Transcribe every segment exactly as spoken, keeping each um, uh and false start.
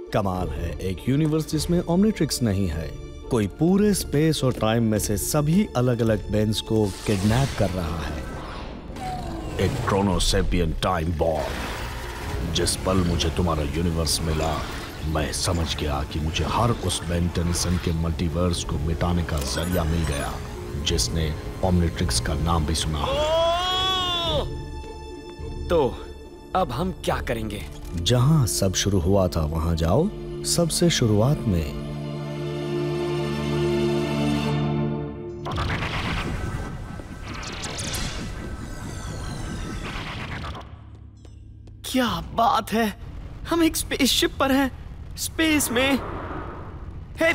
कमाल है, एक यूनिवर्स जिसमें ओमनिट्रिक्स नहीं है। कोई पूरे स्पेस और टाइम में से सभी अलग अलग बेन्स को किडनैप कर रहा है। एक क्रोनोसेपियन टाइम बॉम्ब। जिस पल मुझे तुम्हारा यूनिवर्स मिला, मैं समझ गया कि मुझे हर उस बेन टेनिसन के मल्टीवर्स को मिटाने का जरिया मिल गया जिसने ओमनिट्रिक्स का नाम भी सुना। तो अब हम क्या करेंगे? जहां सब शुरू हुआ था वहां जाओ। सबसे शुरुआत में क्या बात है, हम एक स्पेसशिप पर हैं, स्पेस में है।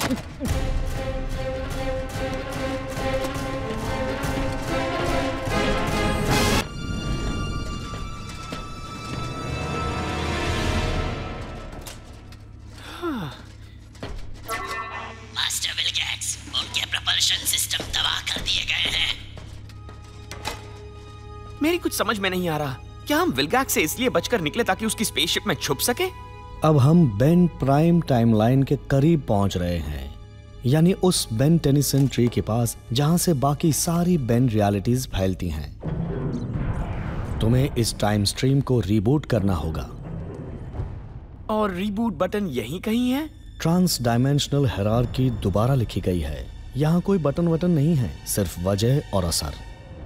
मास्टर विलगैक्स, उनके प्रपल्शन सिस्टम तबाह कर दिए गए हैं। मेरी कुछ समझ में नहीं आ रहा। क्या हम विलगैक्स से इसलिए बचकर निकले ताकि उसकी स्पेसशिप में छुप सके? अब हम बेन प्राइम टाइमलाइन के करीब पहुंच रहे हैं, यानी उस बेन टेनिसन ट्री के पास जहां से बाकी सारी बेन रियलिटीज फैलती हैं। तुम्हें इस टाइम स्ट्रीम को रीबूट करना होगा। और रीबूट बटन यहीं कहीं है? ट्रांस डायमेंशनल हायरार्की दोबारा लिखी गई है। यहाँ कोई बटन वटन नहीं है, सिर्फ वजह और असर।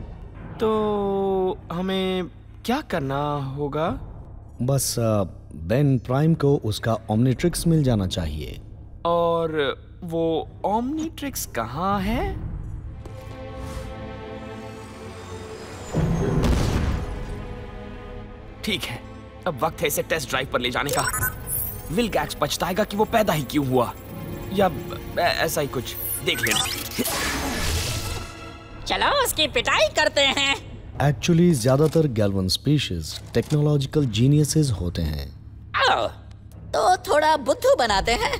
तो हमें क्या करना होगा? बस बेन प्राइम को उसका ओमनिट्रिक्स मिल जाना चाहिए। और वो ओमनिट्रिक्स कहाँ है? ठीक है, अब वक्त है इसे टेस्ट ड्राइव पर ले जाने का। विलगैक्स पछताएगा कि वो पैदा ही क्यों हुआ, या ऐसा ही कुछ। देख लेना। चलो उसकी पिटाई करते हैं। एक्चुअली ज्यादातर गैल्वन स्पीशीज टेक्नोलॉजिकल जीनियसेस होते हैं। आओ, तो थोड़ा बुद्धू बनाते हैं।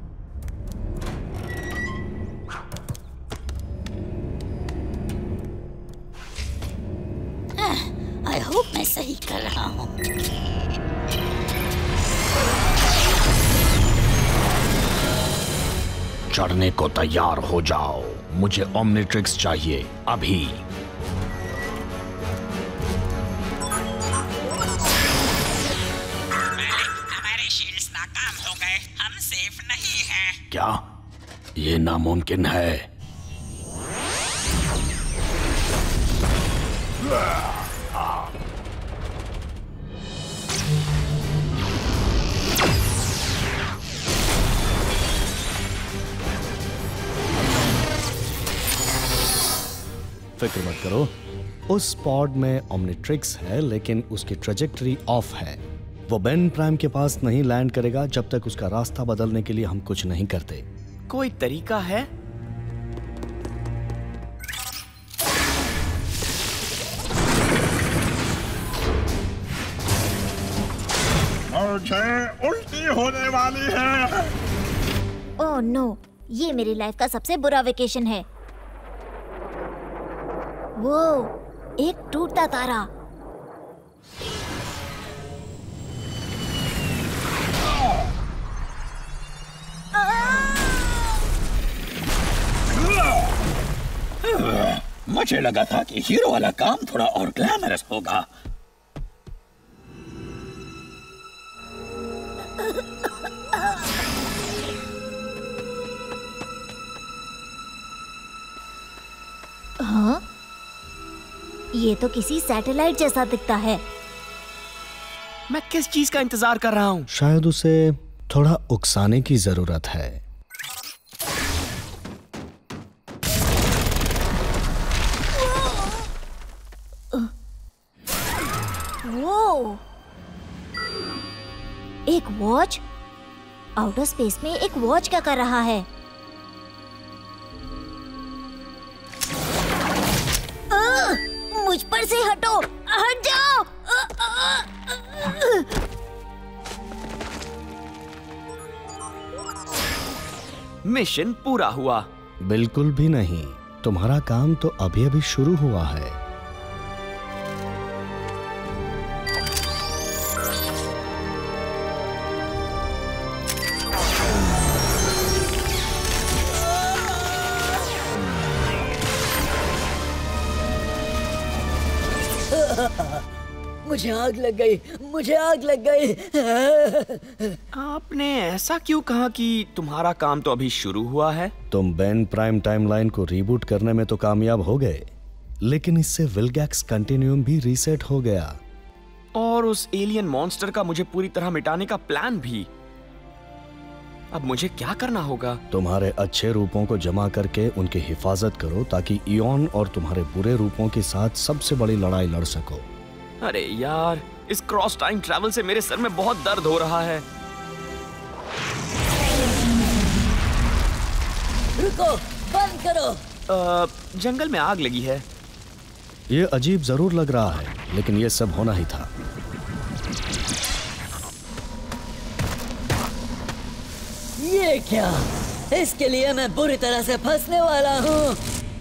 आई होप मैं सही कर रहा हूँ। चढ़ने को तैयार हो जाओ, मुझे ओमनिट्रिक्स चाहिए अभी। हमारे शील्ड्स नाकाम हो गए, हम सेफ नहीं हैं। क्या ये नामुमकिन है? फिक्र मत करो, उस पॉड में ओमनिट्रिक्स है, लेकिन उसकी ट्रेजेक्टरी ऑफ है। वो बेन प्राइम के पास नहीं लैंड करेगा जब तक उसका रास्ता बदलने के लिए हम कुछ नहीं करते। कोई तरीका है? मुझे उल्टी होने वाली है। ओह नो, ये मेरी लाइफ का सबसे बुरा वेकेशन है। वो एक टूटता तारा। मुझे लगा था कि हीरो वाला काम थोड़ा और ग्लैमरस होगा। हाँ? ये तो किसी सैटेलाइट जैसा दिखता है। मैं किस चीज का इंतजार कर रहा हूँ? शायद उसे थोड़ा उकसाने की जरूरत है। वो एक वॉच? आउटर स्पेस में एक वॉच क्या कर रहा है? आ, मुझ पर से हटो, हट जाओ। आ, आ, आ, मिशन पूरा हुआ? बिल्कुल भी नहीं, तुम्हारा काम तो अभी अभी शुरू हुआ है। मुझे आग लग गई, मुझे आग लग गई। आपने ऐसा क्यों कहा कि तुम्हारा काम तो अभी शुरू हुआ है? तुम बेन प्राइम टाइमलाइन को रीबूट करने में तो कामयाब हो गए, लेकिन इससे विलगैक्स कंटिन्यूम भी रीसेट हो गया। और उस एलियन मॉन्स्टर का मुझे पूरी तरह मिटाने का प्लान भी। अब मुझे क्या करना होगा? तुम्हारे अच्छे रूपों को जमा करके उनकी हिफाजत करो ताकि इयॉन और तुम्हारे बुरे रूपों के साथ सबसे बड़ी लड़ाई लड़ सको। अरे यार, इस क्रॉस टाइम ट्रैवल से मेरे सर में बहुत दर्द हो रहा है। रुको, बंद करो। आ, जंगल में आग लगी है। ये अजीब जरूर लग रहा है, लेकिन ये सब होना ही था। ये क्या? इसके लिए मैं बुरी तरह से फंसने वाला हूँ।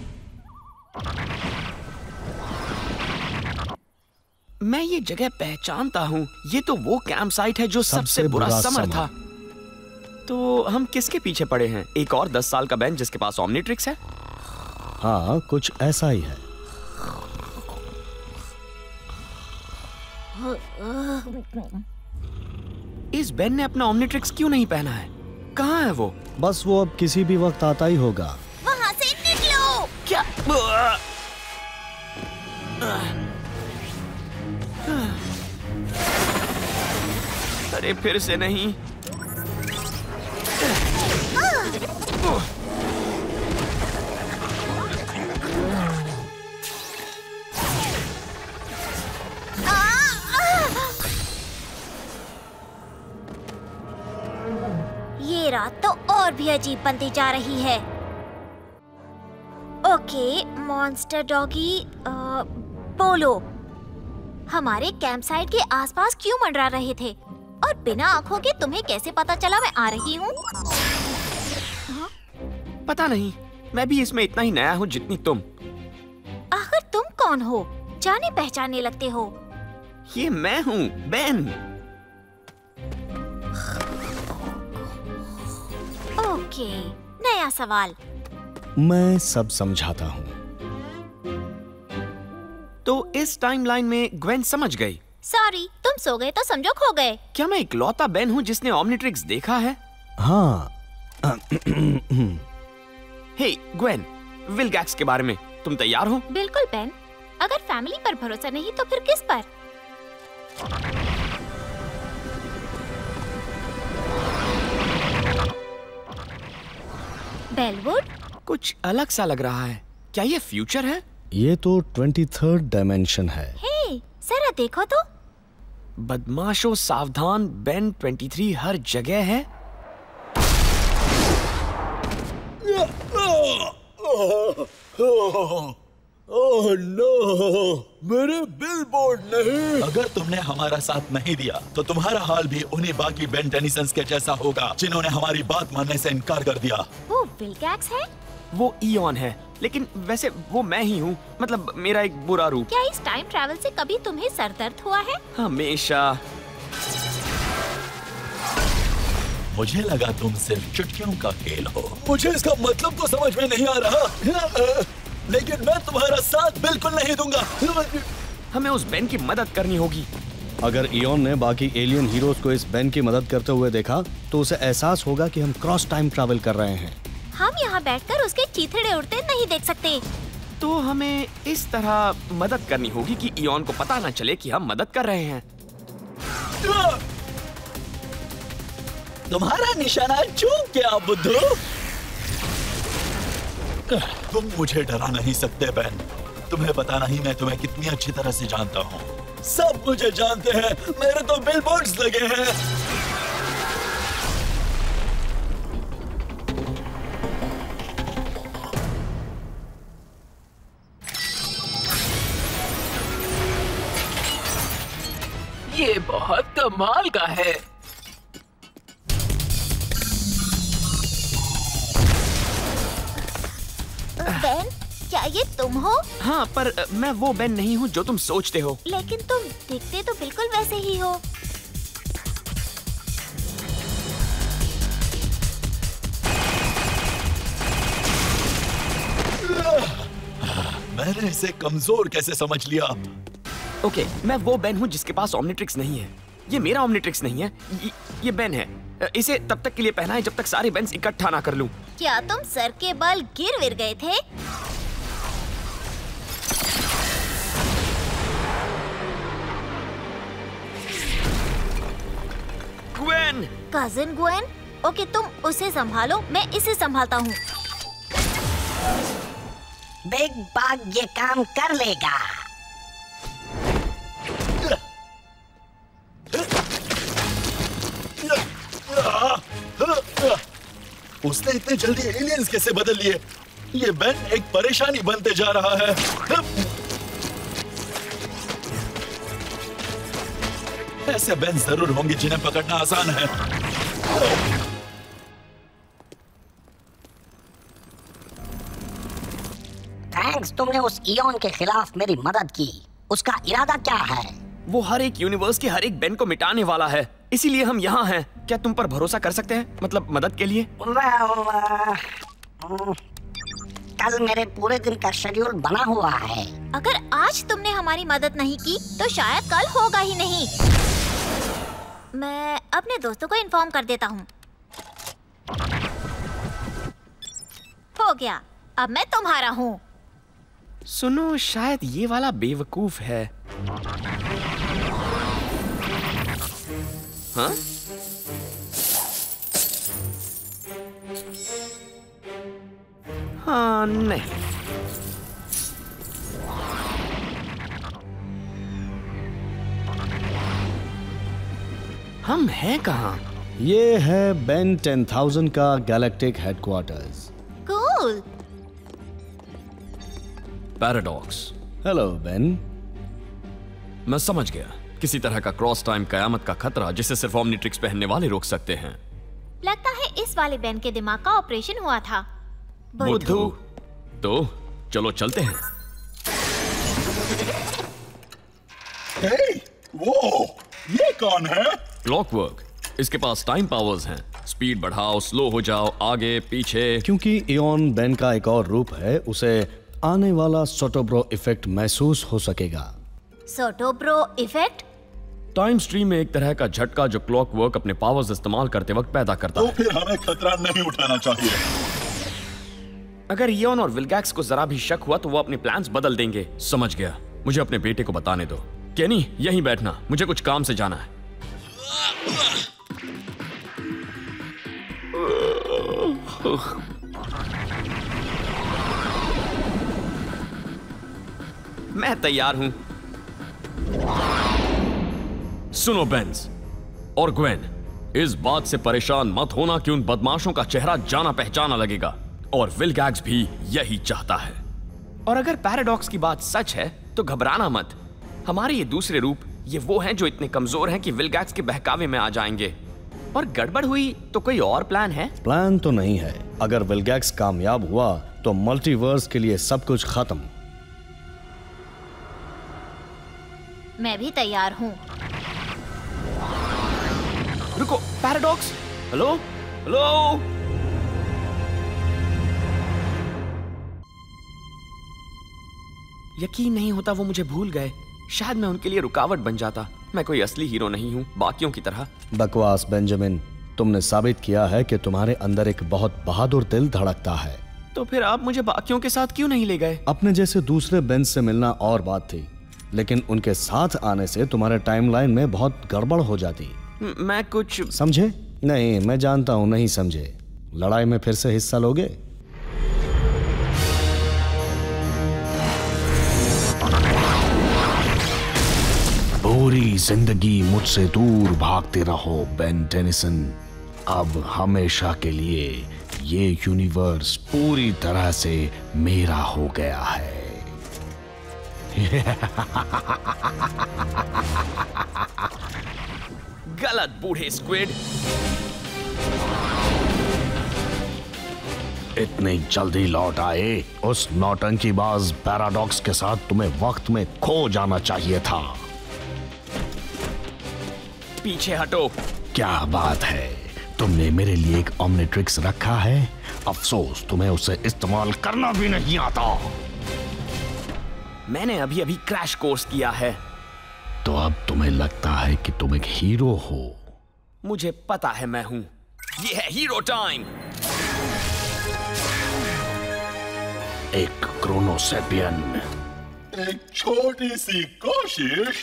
मैं ये जगह पहचानता हूँ। ये तो वो कैंप साइट है जो सबसे, सबसे बुरा, बुरा समर था। तो हम किसके पीछे पड़े हैं? एक और दस साल का बेन जिसके पास ओमनीट्रिक्स है? हाँ, कुछ ऐसा ही है। इस बेन ने अपना ओमनीट्रिक्स क्यों नहीं पहना है? कहाँ है वो? बस वो अब किसी भी वक्त आता ही होगा। वहाँ से निकलो। क्या? अरे फिर से नहीं। ये रात तो और भी अजीब बनती जा रही है। ओके, मॉन्स्टर डॉगी, बोलो, हमारे कैंप साइट के आसपास क्यों मंडरा रहे थे? और बिना आंखों के तुम्हें कैसे पता चला मैं आ रही हूँ? पता नहीं, मैं भी इसमें इतना ही नया हूँ जितनी तुम। आखिर तुम कौन हो? जाने पहचाने लगते हो। ये मैं हूँ, बेन। ओके, नया सवाल। मैं सब समझाता हूँ। तो इस टाइमलाइन में ग्वेन समझ गई। सॉरी, तुम सो गए तो समझो खो गए। क्या मैं इकलौता बेन हूँ जिसने ओमनीट्रिक्स देखा है? हाँ। हे ग्वेन, विलगैक्स के बारे में तुम तैयार हो? बिल्कुल बेन। अगर फैमिली पर भरोसा नहीं तो फिर किस पर? बेलवुड? कुछ अलग सा लग रहा है। क्या ये फ्यूचर है? ये तो ट्वेंटी थर्ड डायमेंशन है। हे, जरा देखो तो। बदमाशों सावधान, बेन ट्वेंटी थ्री हर जगह है। ओह नो, मेरे बिलबोर्ड नहीं। अगर तुमने हमारा साथ नहीं दिया तो तुम्हारा हाल भी उन्हीं बाकी बेन टेनिसंस के जैसा होगा जिन्होंने हमारी बात मानने से इनकार कर दिया। वो विलगैक्स है? वो इयॉन है, लेकिन वैसे वो मैं ही हूँ। मतलब मेरा एक बुरा रूप। क्या इस टाइम ट्रैवल से कभी तुम्हें सर दर्द हुआ है? हमेशा। मुझे लगा तुम सिर्फ चुटकियों का खेल हो। मुझे इसका मतलब तो समझ में नहीं आ रहा, लेकिन मैं तुम्हारा साथ बिल्कुल नहीं दूंगा। हमें उस बेन की मदद करनी होगी। अगर इयॉन ने बाकी एलियन हीरोज को इस बेन की मदद करते हुए देखा तो उसे एहसास होगा कि हम क्रॉस टाइम ट्रैवल कर रहे हैं। हम यहाँ बैठकर उसके चीथड़े उड़ते नहीं देख सकते। तो हमें इस तरह मदद करनी होगी कि इयॉन को पता न चले कि हम मदद कर रहे हैं। तुम्हारा निशाना चूक गया बुद्धू। तुम मुझे डरा नहीं सकते बेन। तुम्हें पता नहीं मैं तुम्हें कितनी अच्छी तरह से जानता हूँ। सब मुझे जानते हैं, मेरे तो बिलबोर्ड्स लगे हैं। ये बहुत कमाल का है। बेन, क्या ये तुम हो? हाँ, पर मैं वो बेन नहीं हूँ जो तुम सोचते हो। लेकिन तुम दिखते तो बिल्कुल वैसे ही हो। मैंने इसे कमजोर कैसे समझ लिया? ओके, मैं वो बेन हूँ जिसके पास ओमनिट्रिक्स नहीं है। ये मेरा ओमनिट्रिक्स नहीं है, ये, ये बेन है। इसे तब तक के लिए पहना है जब तक सारे बेन्स इकट्ठा ना कर लूं। क्या तुम सर के बल गिर विर गए थे? ग्वेन! Cousin Gwen? ओके, तुम उसे संभालो, मैं इसे संभालता हूँ। बिग बाग ये काम कर लेगा। उसने इतने जल्दी एलियंस कैसे बदल लिए? ये बेन एक परेशानी बनते जा रहा है। ऐसे बेन जरूर होंगे जिन्हें पकड़ना आसान है। थैंक्स, तुमने उस इयॉन के खिलाफ मेरी मदद की। उसका इरादा क्या है? वो हर एक यूनिवर्स के हर एक बेन को मिटाने वाला है, इसीलिए हम यहाँ हैं। क्या तुम पर भरोसा कर सकते हैं? मतलब मदद के लिए? well, uh, कल मेरे पूरे दिन का शेड्यूल बना हुआ है। अगर आज तुमने हमारी मदद नहीं की तो शायद कल होगा ही नहीं। मैं अपने दोस्तों को इन्फॉर्म कर देता हूँ। हो गया, अब मैं तुम्हारा हूँ। सुनो, शायद ये वाला बेवकूफ है। हाँ? हाँ, नहीं। हम हैं कहाँ? ये है बेन टेन थाउज़ेंड का galactic headquarters. Cool. Paradox. Hello Ben. मैं समझ गया, किसी तरह का क्रॉस टाइम कयामत का खतरा जिसे सिर्फ ओमनिट्रिक्स पहनने वाले रोक सकते हैं। लगता है इस वाले बेन के दिमाग का ऑपरेशन हुआ था। बुद्धू। तो चलो चलते हैं। हे, वो ये कौन है? क्लॉकवर्क। इसके पास टाइम पावर्स हैं। स्पीड बढ़ाओ, स्लो हो जाओ, आगे पीछे। क्योंकि इयॉन बेन का एक और रूप है, उसे आने वाला सोटोब्रो इफेक्ट महसूस हो सकेगा। सोटोब्रो इफेक्ट? टाइम स्ट्रीम में एक तरह का झटका जो क्लॉकवर्क अपने पावर्स इस्तेमाल करते वक्त पैदा करता तो है। फिर हमें खतरा नहीं उठाना चाहिए। अगर इयॉन और विल्गैक्स को जरा भी शक हुआ तो वो अपने प्लान्स बदल देंगे। समझ गया, मुझे अपने बेटे को बताने दो। केनी, यहीं बैठना, मुझे कुछ काम से जाना है। मैं तैयार हूं। सुनो बेंस और ग्वेन, इस बात से परेशान मत होना कि उन बदमाशों का चेहरा जाना पहचाना लगेगा, और विल्गैक्स भी यही चाहता है। और अगर पैराडॉक्स की बात सच है तो घबराना मत। हमारे ये दूसरे रूप, ये वो हैं जो इतने कमजोर हैं कि विल्गैक्स के बहकावे में आ जाएंगे। और गड़बड़ हुई तो कोई और प्लान है? प्लान तो नहीं है। अगर विल्गैक्स कामयाब हुआ तो मल्टीवर्स के लिए सब कुछ खत्म। मैं भी तैयार हूँ। रुको, पैराडॉक्स। Hello hello. यकीन नहीं होता वो मुझे भूल गए। शायद मैं उनके लिए रुकावट बन जाता। मैं कोई असली हीरो नहीं हूँ बाकियों की तरह। बकवास बेंजामिन, तुमने साबित किया है कि तुम्हारे अंदर एक बहुत बहादुर दिल धड़कता है। तो फिर आप मुझे बाकियों के साथ क्यों नहीं ले गए? अपने जैसे दूसरे बेंच से मिलना और बात थी, लेकिन उनके साथ आने से तुम्हारे टाइमलाइन में बहुत गड़बड़ हो जाती। म- मैं कुछ समझे? नहीं, मैं जानता हूं नहीं समझे। लड़ाई में फिर से हिस्सा लोगे? पूरी जिंदगी मुझसे दूर भागते रहो बेन टेनिसन। अब हमेशा के लिए ये यूनिवर्स पूरी तरह से मेरा हो गया है। गलत बूढ़े स्क्विड। इतनी जल्दी लौट आए? उस नौटंकीबाज पैराडॉक्स के साथ तुम्हें वक्त में खो जाना चाहिए था। पीछे हटो। क्या बात है, तुमने मेरे लिए एक ओमनिट्रिक्स रखा है? अफसोस तुम्हें उसे इस्तेमाल करना भी नहीं आता। मैंने अभी अभी क्रैश कोर्स किया है। तो अब तुम्हें लगता है कि तुम एक हीरो हो? मुझे पता है मैं हूं। ये है हीरो टाइम। एक क्रोनोसेपियन। एक छोटी सी कोशिश।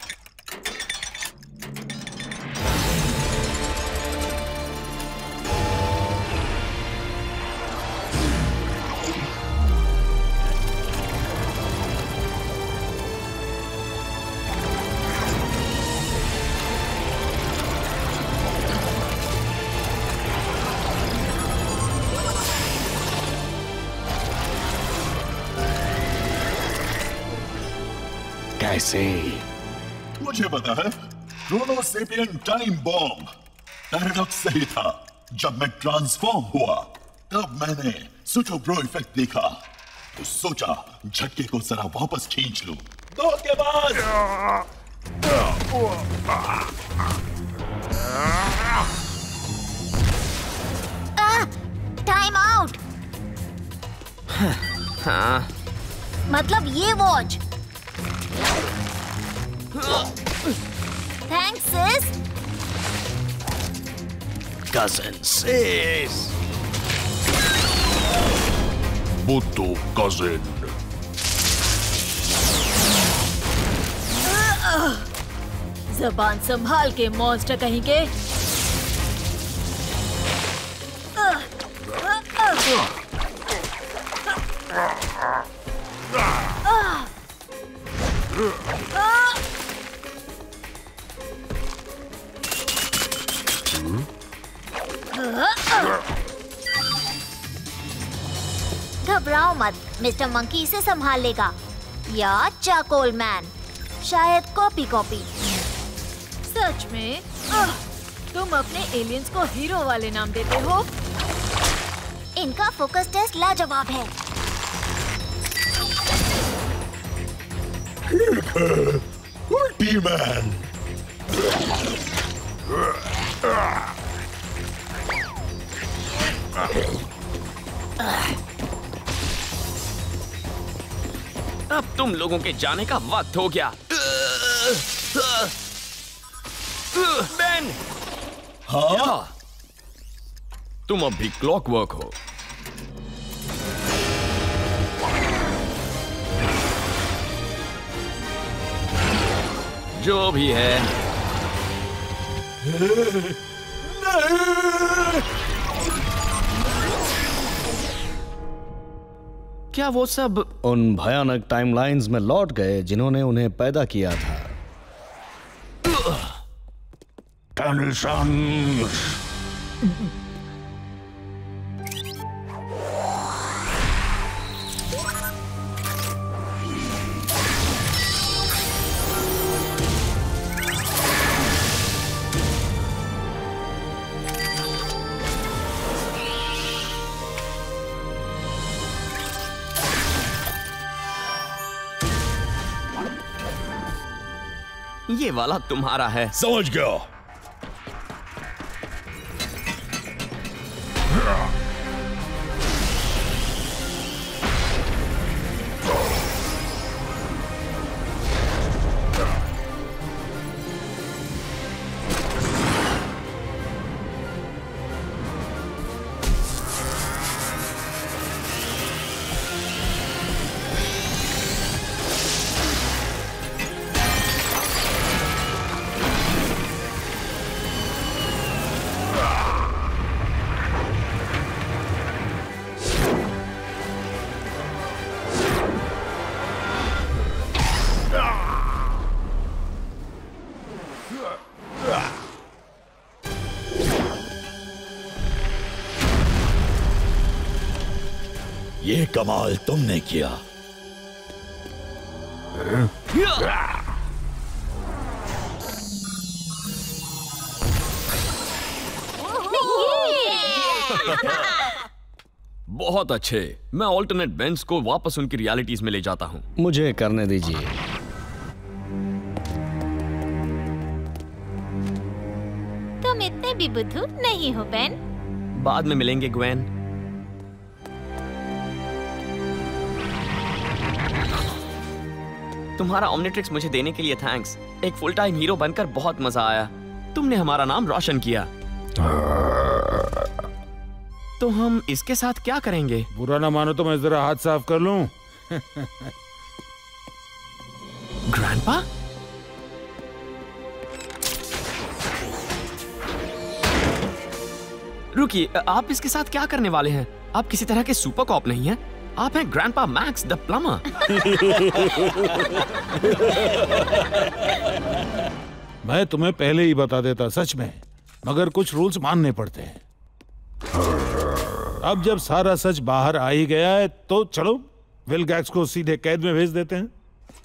कैसे? मुझे पता है, क्रोनोसेपियन टाइम बॉम्ब। पैराडॉक्स सही था। जब मैं ट्रांसफॉर्म हुआ तब मैंने सुचो ब्रो इफेक्ट देखा, तो सोचा झटके को जरा वापस खींच लूं। दो के बाद टाइम आउट। हाँ। मतलब ये watch. Thanks sis. Cousin sis. बुद्धू कजिन। जबान संभाल के मॉन्स्टर कहीं के। घबराओ मत, मिस्टर मंकी इसे संभाल लेगा। या चाकोल मैन, शायद कॉपी कॉपी। सच में? आह, तुम अपने एलियंस को हीरो वाले नाम देते हो? इनका फोकस टेस्ट लाजवाब है। उल्टी मैन। अब तुम लोगों के जाने का वक्त हो गया। बेन। हाँ? तुम अब भी क्लॉकवर्क हो। जो भी है। क्या वो सब उन भयानक टाइमलाइंस में लौट गए जिन्होंने उन्हें पैदा किया था? टेनिसंस। ये वाला तुम्हारा है। समझ गया। ये कमाल तुमने किया। बहुत अच्छे। मैं ऑल्टरनेट बेंस को वापस उनकी रियलिटीज में ले जाता हूँ। मुझे करने दीजिए। तुम इतने भी बुद्धू नहीं हो बेन। बाद में मिलेंगे ग्वेन। तुम्हारा ओमनिट्रिक्स मुझे देने के लिए थैंक्स। एक फुल टाइम हीरो बनकर बहुत मजा आया। तुमने हमारा नाम रोशन किया। तो हम इसके साथ क्या करेंगे? बुरा ना मानो तो मैं जरा हाथ साफ कर लूं। ग्रैंडपा? रुकिए, आप इसके साथ क्या करने वाले हैं? आप किसी तरह के सुपर कॉप नहीं हैं। आप हैं ग्रैंडपा मैक्स द प्लम्बर। मैं तुम्हें पहले ही बता देता सच में, मगर कुछ रूल्स मानने पड़ते हैं। अब जब सारा सच बाहर आ ही गया है तो चलो विलगैक्स को सीधे कैद में भेज देते हैं।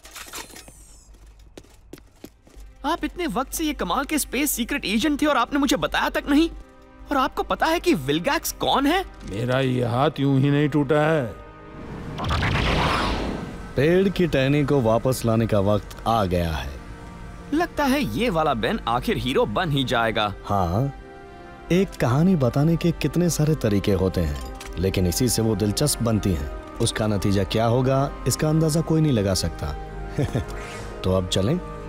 आप इतने वक्त से ये कमाल के स्पेस सीक्रेट एजेंट थे और आपने मुझे बताया तक नहीं। और आपको पता है कि विलगैक्स कौन है? मेरा ये हाथ यूं ही नहीं टूटा है। पेड़ की टहनी को वापस लाने का वक्त आ गया है। लगता है ये वाला बेन आखिर हीरो बन ही जाएगा। हाँ, एक कहानी बताने के कितने सारे तरीके होते हैं, लेकिन इसी से वो दिलचस्प बनती हैं। उसका नतीजा क्या होगा इसका अंदाजा कोई नहीं लगा सकता। तो अब चलें।